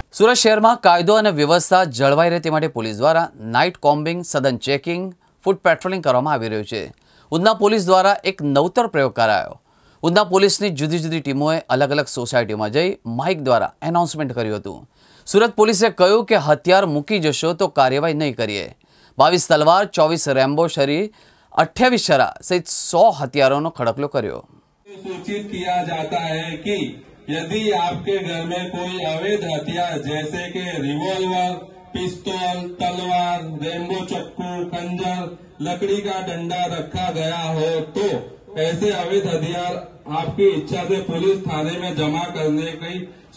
સુરત શહેરમાં કાયદો અને વ્યવસ્થા જળવાઈ રહે તે માટે પોલીસ દ્વારા નાઇટ કોમ્બિંગ, સઘન ચેકિંગ, ફૂટ પેટ્રોલિંગ કરવામાં આવી રહ્યું છે। ઉધના પોલીસ દ્વારા એક નવતર પ્રયોગ કરાયો। ઉધના પોલીસની જુદી જુદી ટીમોએ અલગ અલગ સોસાયટીમાં જઈ માઇક દ્વારા એનાઉન્સમેન્ટ કર્યું હતું। સુરત પોલીસે કહ્યું કે હથિયાર મૂકી જશો તો કાર્યવાહી નહીં કરીએ। 22 તલવાર, 24 રેમ્બો छरी, 28 छरा सहित 100 हथियारों खड़कलो કર્યો। सूचित किया जाता है कि यदि आपके घर में कोई अवैध हथियार जैसे कि रिवॉल्वर, पिस्तौल, तलवार, रेम्बो चक्कू, खंजर, लकड़ी का डंडा रखा गया हो तो ऐसे अवैध हथियार आपकी इच्छा से पुलिस थाने में जमा करने की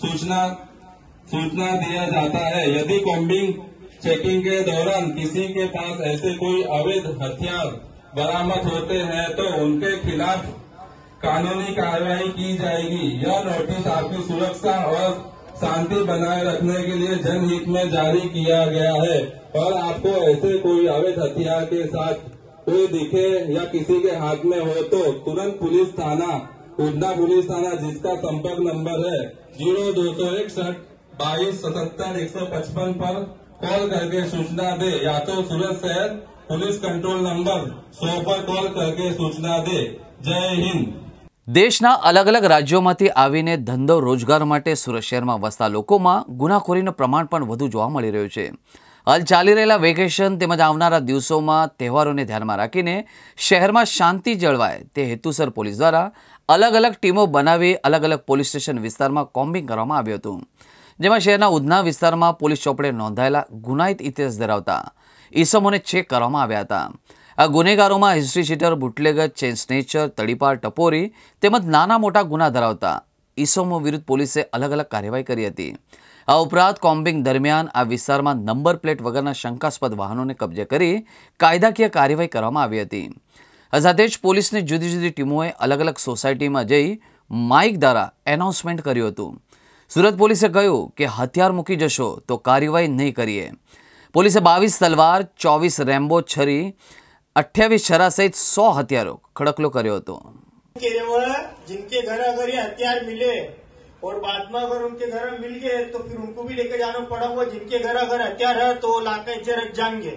सूचना दिया जाता है। यदि कॉम्बिंग चेकिंग के दौरान किसी के पास ऐसे कोई अवैध हथियार बरामद होते हैं तो उनके खिलाफ कानूनी कार्रवाई की जाएगी। यह नोटिस आपकी सुरक्षा और शांति बनाए रखने के लिए जनहित में जारी किया गया है और आपको ऐसे कोई अवैध हथियार के साथ कोई दिखे या किसी के हाथ में हो तो तुरंत पुलिस थाना उधना पुलिस थाना जिसका संपर्क नंबर है 0261 22 77 155 पर कॉल करके सूचना दे या तो सूरत शहर पुलिस कंट्रोल नंबर 100 पर कॉल करके सूचना दे। जय हिंद। देशना अलग अलग राज्योमांथी आवीने धंधो रोजगार माटे सूरत शहेरमां वसता लोकोमां गुनाखोरीनुं प्रमाण पण वधु जोवा मळी रह्युं छे। हाल चाली रहेला वेकेशन तेमज आवनारा दिवसोमां तहेवारोने ध्यानमां राखीने शहेरमां शांति जळवाय ते हेतुसर पोलीस द्वारा अलग अलग टीमो बनावी अलग अलग पोलीस स्टेशन विस्तारमां कोम्बिंग करवामां आव्युं हतुं। जेमां शहेરના ઉધના વિસ્તારમાં પોલીસ ચોપડે નોંધાયેલા ગુનાહિત ઇતિહાસ ધરાવતા ઈસમોને ચેક કરવામાં આવ્યા હતા। આ ગુનેગારોમાં history cheater, bootlegger, chain snatcher, તડીપાર, ટપોરી તેમજ નાના મોટા ગુના ધરાવતા ઈસમો વિરુદ્ધ પોલીસે અલગ અલગ કાર્યવાહી કરી હતી। આ ઉપરાંત કોમ્બિંગ દરમિયાન આ વિસ્તારમાં નંબર પ્લેટ વગરના શંકાસ્પદ વાહનોને કબજે કરી કાયદાકીય કાર્યવાહી કરવામાં આવી હતી। આ સાથે જ પોલીસની જુદી જુદી ટીમોએ અલગ અલગ સોસાયટીમાં જઈ માઇક દ્વારા એનાઉન્સમેન્ટ કર્યું હતું। सूरत पुलिसे कह્યું કે હથિયાર મૂકી જશો તો કાર્યવાહી નહીં કરીએ। પોલીસે 22 તલવાર, 24 રેમ્બો छरी, 28 छरा सहित 100 हथियारों खड़कलो કર્યો હતો। केवल जिनके घर अगर ये हथियार मिले और बाद में अगर उनके घर में मिल गए तो फिर उनको भी लेकर जाना पड़ेगा। जिनके घर अगर हथियार है तो लाकर इज्जत रख जाएंगे।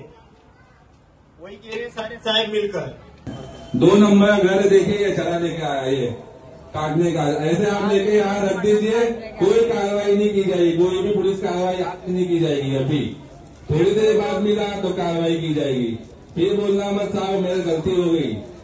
वही कह रहे सारे साहब मिलकर 2 नंबर घर देखिए ये चला लेके आया ये काटने का, ऐसे आप लेके यहाँ रख दीजिए, कोई कार्रवाई नहीं की जाएगी, कोई भी पुलिस कार्रवाई नहीं की जाएगी। अभी थोड़ी देर बाद मिला तो कार्रवाई की जाएगी। फिर बोलना मत साहब मेरी गलती हो गई।